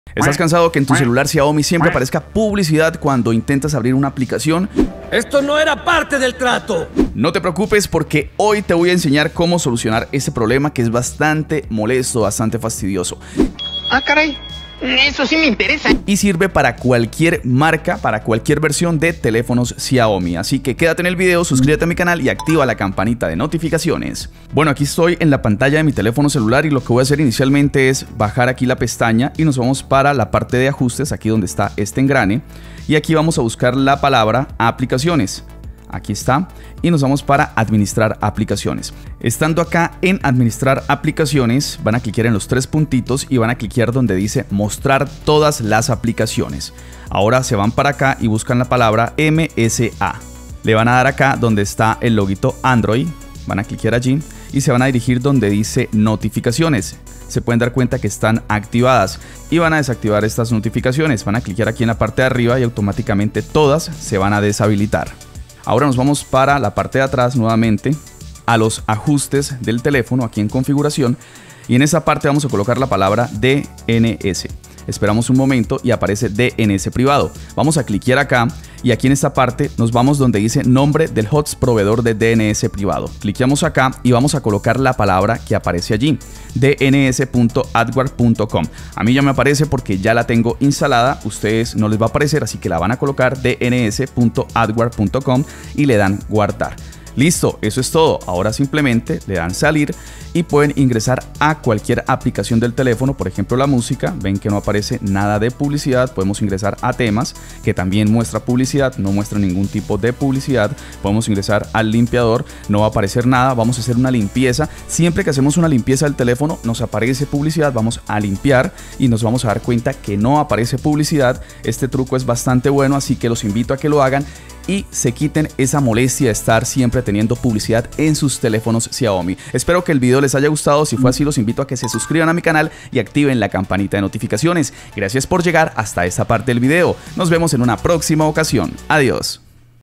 ¿Estás cansado que en tu celular Xiaomi siempre aparezca publicidad cuando intentas abrir una aplicación? ¡Esto no era parte del trato! No te preocupes porque hoy te voy a enseñar cómo solucionar ese problema que es bastante molesto, bastante fastidioso. Ah, caray. Eso sí me interesa. Y sirve para cualquier marca, para cualquier versión de teléfonos Xiaomi. Así que quédate en el video, suscríbete a mi canal y activa la campanita de notificaciones. Bueno, aquí estoy en la pantalla de mi teléfono celular y lo que voy a hacer inicialmente es bajar aquí la pestaña y nos vamos para la parte de ajustes, aquí donde está este engrane. Y aquí vamos a buscar la palabra aplicaciones. Aquí está, y nos vamos para administrar aplicaciones. Estando acá en administrar aplicaciones, van a clicar en los tres puntitos y van a clicar donde dice mostrar todas las aplicaciones. Ahora se van para acá y buscan la palabra MSA. Le van a dar acá donde está el loguito Android, van a clicar allí y se van a dirigir donde dice notificaciones. Se pueden dar cuenta que están activadas y van a desactivar estas notificaciones. Van a clicar aquí en la parte de arriba y automáticamente todas se van a deshabilitar. Ahora nos vamos para la parte de atrás nuevamente a los ajustes del teléfono aquí en configuración y en esa parte vamos a colocar la palabra DNS. Esperamos un momento y aparece DNS privado. Vamos a clicar acá y aquí en esta parte nos vamos donde dice nombre del host proveedor de DNS privado. Cliqueamos acá y vamos a colocar la palabra que aparece allí, dns.adware.com. A mí ya me aparece porque ya la tengo instalada, ustedes no les va a aparecer, así que la van a colocar dns.adware.com y le dan guardar. Listo, eso es todo. Ahora simplemente le dan salir y pueden ingresar a cualquier aplicación del teléfono, por ejemplo la música, ven que no aparece nada de publicidad, podemos ingresar a temas que también muestra publicidad, no muestra ningún tipo de publicidad, podemos ingresar al limpiador, no va a aparecer nada, vamos a hacer una limpieza, siempre que hacemos una limpieza del teléfono nos aparece publicidad, vamos a limpiar y nos vamos a dar cuenta que no aparece publicidad. Este truco es bastante bueno, así que los invito a que lo hagan y se quiten esa molestia de estar siempre teniendo publicidad en sus teléfonos Xiaomi. Espero que el video les haya gustado. Si fue así, los invito a que se suscriban a mi canal y activen la campanita de notificaciones. Gracias por llegar hasta esta parte del video. Nos vemos en una próxima ocasión. Adiós.